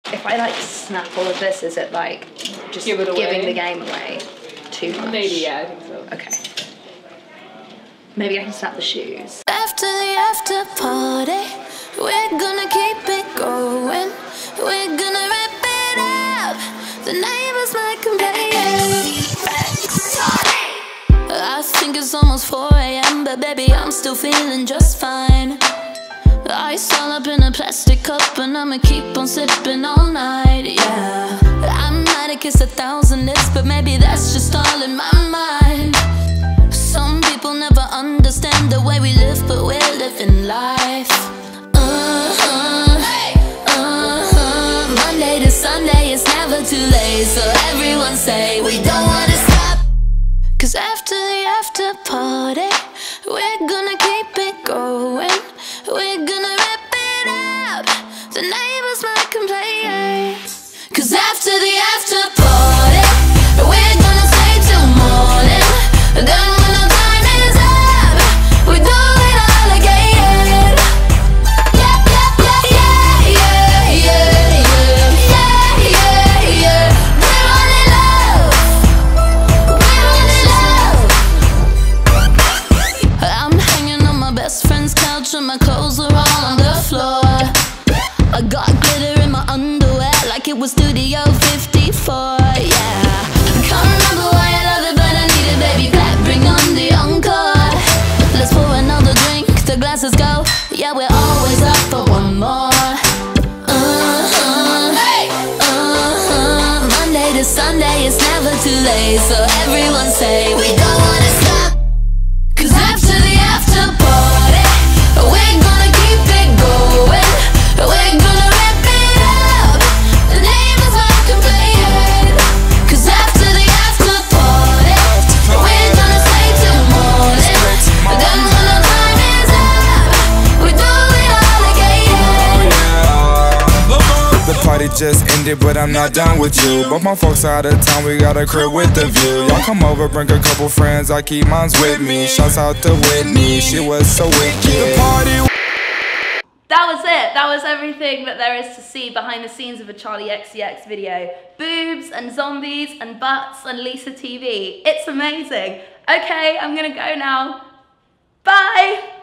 If I like snap all of this, is it like just Give it away. giving the game away too much? Maybe, yeah, I think so. Okay. Maybe I can snap the shoes. After the after party, we're gonna keep it going. We're gonna wrap it up. The neighbors might complain. I think it's almost 4 AM, but baby, I'm still feeling just fine. Ice all up in a plastic cup, and I'ma keep on sipping all night, yeah. I might have kissed 1,000 lips, but maybe that's just all in my mind. Some people never understand the way we live, but we're living life. Monday to Sunday, it's never too late, so everyone say we don't wanna stop. 'Cause after the after party, we're gonna keep it going. We're gonna wrap it up. The neighbors might complain. 'Cause after the after party, we're gonna stay till morning. Then when the time is up, we do it all again. Yeah, yeah, yeah, yeah, yeah, yeah, yeah, yeah, yeah. We're all in love. We're all in love. I'm hanging on my best friend's couch and my clothes are all on the floor. I got glitter in my underwear like it was Studio 54, yeah. Can't remember why I love it, but I need it, baby. Black, bring on the encore. Let's pour another drink, the glasses go. Yeah, we're always up for one more. Monday to Sunday, it's never too late, so everyone say we don't wanna stop. 'Cause after the after party, we're gonna keep it going. We're gonna wrap it up. The neighbors might complain. 'Cause after the after party, we're gonna stay till morning. Then when the time is up, we do it all again. The party just ended, but I'm not done with you. But my folks out of town, we got a crib with the view. Y'all come over, bring a couple friends, I keep mines with me. Shouts out to Whitney, she was so wicked. The party. That was it. That was everything that there is to see behind the scenes of a Charli XCX video. Boobs and zombies and butts and Lisa TV. It's amazing. Okay, I'm gonna go now. Bye.